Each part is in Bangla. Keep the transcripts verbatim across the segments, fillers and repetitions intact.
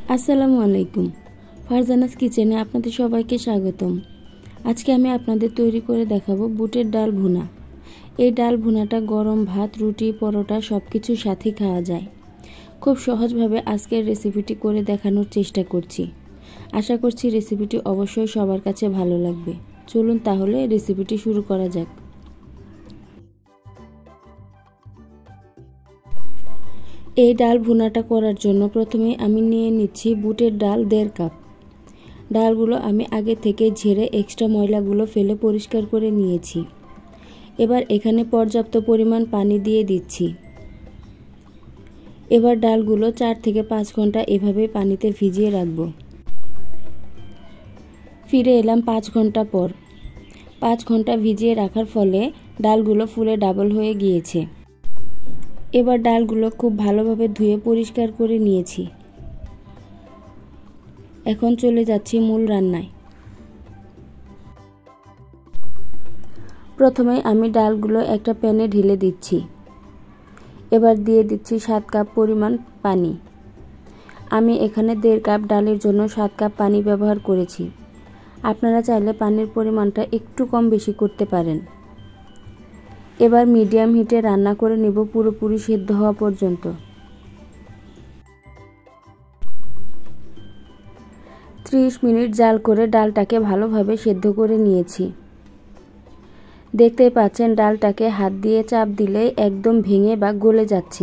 আসসালামু আলাইকুম। ফারজানাস কিচেনে আপনাদের সবাইকে স্বাগতম। আজকে আমি আপনাদের তৈরি করে দেখাবো বুটের ডাল ভুনা। এই ডাল ভুনাটা গরম ভাত, রুটি, পরোটা সব কিছুর সাথেই খাওয়া যায়। খুব সহজভাবে আজকের রেসিপিটি করে দেখানোর চেষ্টা করছি। আশা করছি রেসিপিটি অবশ্যই সবার কাছে ভালো লাগবে। চলুন তাহলে রেসিপিটি শুরু করা যাক। এই ডাল ভুনাটা করার জন্য প্রথমে আমি নিয়ে নিচ্ছি বুটের ডাল দেড় কাপ। ডালগুলো আমি আগে থেকে ঝেড়ে এক্সট্রা ময়লাগুলো ফেলে পরিষ্কার করে নিয়েছি। এবার এখানে পর্যাপ্ত পরিমাণ পানি দিয়ে দিচ্ছি। এবার ডালগুলো চার থেকে পাঁচ ঘন্টা এভাবে পানিতে ভিজিয়ে রাখব। ফিরে এলাম পাঁচ ঘন্টা পর। পাঁচ ঘন্টা ভিজিয়ে রাখার ফলে ডালগুলো ফুলে ডাবল হয়ে গিয়েছে। এবার ডালগুলো খুব ভালোভাবে ধুয়ে পরিষ্কার করে নিয়েছি। এখন চলে যাচ্ছি মূল রান্নায়। প্রথমে আমি ডালগুলো একটা প্যানে ঢেলে দিচ্ছি। এবার দিয়ে দিচ্ছি সাত কাপ পরিমাণ পানি। আমি এখানে দেড় কাপ ডালের জন্য সাত কাপ পানি ব্যবহার করেছি। আপনারা চাইলে পানির পরিমাণটা একটু কম বেশি করতে পারেন। এবার মিডিয়াম হিটে রান্না করে নেব পুরোপুরি সিদ্ধ হওয়া পর্যন্ত। ত্রিশ মিনিট জাল করে ডালটাকে ভালোভাবে সিদ্ধ করে নিয়েছি। দেখতেই পাচ্ছেন ডালটাকে হাত দিয়ে চাপ দিলে একদম ভেঙে বা গলে যাচ্ছে।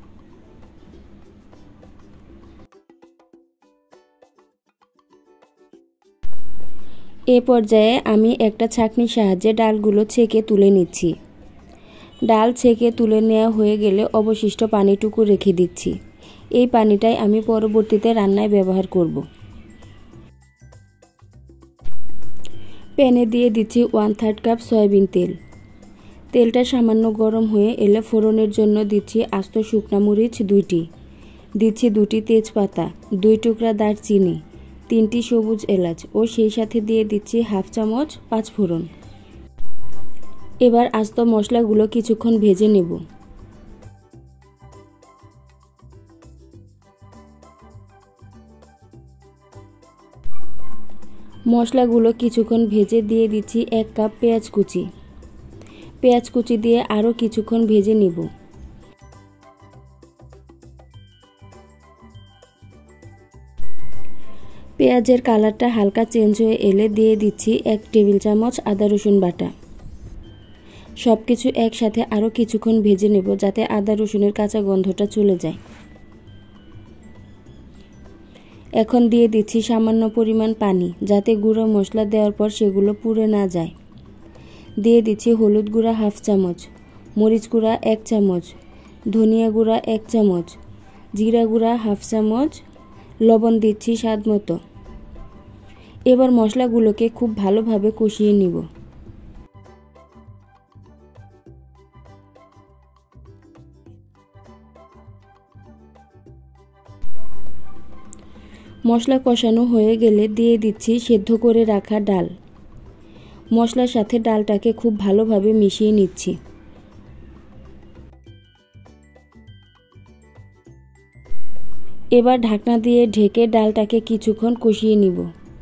এ পর্যায়ে আমি একটা ছাঁকনির সাহায্যে ডালগুলো ছেঁকে তুলে নিচ্ছি। ডাল ছেঁকে তুলে নেওয়া হয়ে গেলে অবশিষ্ট পানিটুকু রেখে দিচ্ছি। এই পানিটাই আমি পরবর্তীতে রান্নায় ব্যবহার করব। প্যানে দিয়ে দিচ্ছি ওয়ান থার্ড কাপ সয়াবিন তেল। তেলটা সামান্য গরম হয়ে এলে ফোড়নের জন্য দিচ্ছি আস্ত শুকনা মরিচ দুইটি, দিচ্ছি দুটি তেজপাতা, দুই টুকরা দারচিনি, তিনটি সবুজ এলাচ ও সেই সাথে দিয়ে দিচ্ছি হাফ চামচ পাঁচ ফোড়ন। এবার আস্ত মশলাগুলো কিছুক্ষণ ভেজে নেব। মশলাগুলো কিছুক্ষণ ভেজে দিয়ে দিচ্ছি এক কাপ পেঁয়াজ কুচি। পেঁয়াজ কুচি দিয়ে আরও কিছুক্ষণ ভেজে নেব। পেঁয়াজের কালারটা হালকা চেঞ্জ হয়ে এলে দিয়ে দিচ্ছি এক টেবিল চামচ আদা রসুন বাটা। সব কিছু একসাথে আরও কিছুক্ষণ ভেজে নেব যাতে আদা রসুনের কাঁচা গন্ধটা চলে যায়। এখন দিয়ে দিচ্ছি সামান্য পরিমাণ পানি যাতে গুঁড়ো মশলা দেওয়ার পর সেগুলো পুড়ে না যায়। দিয়ে দিচ্ছি হলুদ গুঁড়া হাফ চামচ, মরিচ গুঁড়া এক চামচ, ধনিয়া গুঁড়া এক চামচ, জিরা গুঁড়া হাফ চামচ, লবণ দিচ্ছি স্বাদ মতো। এবার মশলাগুলোকে খুব ভালোভাবে কষিয়ে নিব। মশলা কষানো হয়ে গেলে দিয়ে দিচ্ছি সেদ্ধ করে রাখা ডাল। মশলার সাথে ডালটাকে খুব ভালোভাবে মিশিয়ে নিচ্ছি। এবার ঢাকনা দিয়ে ঢেকে ডালটাকে কিছুক্ষণ কষিয়ে নিব।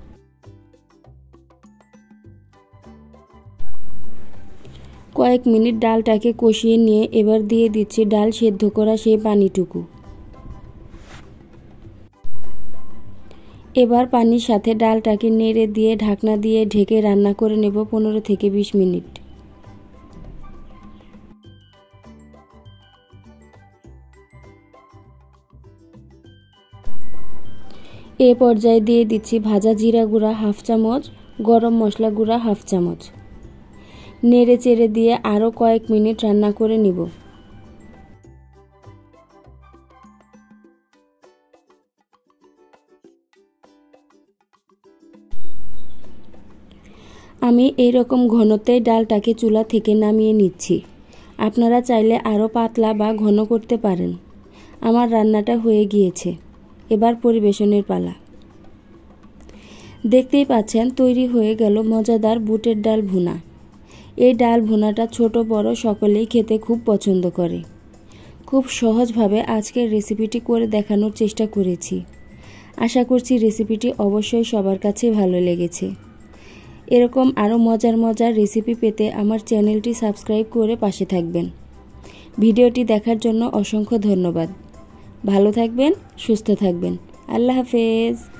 কয়েক মিনিট ডালটাকে কষিয়ে নিয়ে এবার দিয়ে দিচ্ছি ডাল সেদ্ধ করা সেই পানিটুকু। এবার পানির সাথে ডালটাকে নেড়ে দিয়ে ঢাকনা দিয়ে ঢেকে রান্না করে নেব পনেরো থেকে বিশ মিনিট। এ পর্যায়ে দিয়ে দিচ্ছি ভাজা জিরা গুঁড়া হাফ চামচ, গরম মশলা গুঁড়া হাফ চামচ। নেড়ে চেড়ে দিয়ে আরও কয়েক মিনিট রান্না করে নিব। আমি এই রকম ঘনত্বে ডালটাকে চুলা থেকে নামিয়ে নিচ্ছি। আপনারা চাইলে আরও পাতলা বা ঘন করতে পারেন। আমার রান্নাটা হয়ে গিয়েছে। এবার পরিবেশনের পালা। দেখতেই পাচ্ছেন তৈরি হয়ে গেল মজাদার বুটের ডাল ভুনা। এই ডাল ভুনাটা ছোট বড় সকলেই খেতে খুব পছন্দ করে। খুব সহজভাবে আজকের রেসিপিটি করে দেখানোর চেষ্টা করেছি। আশা করছি রেসিপিটি অবশ্যই সবার কাছে ভালো লেগেছে। এরকম আরও মজার মজার রেসিপি পেতে আমার চ্যানেলটি সাবস্ক্রাইব করে পাশে থাকবেন। ভিডিওটি দেখার জন্য অসংখ্য ধন্যবাদ। ভালো থাকবেন, সুস্থ থাকবেন। আল্লাহ হাফেজ।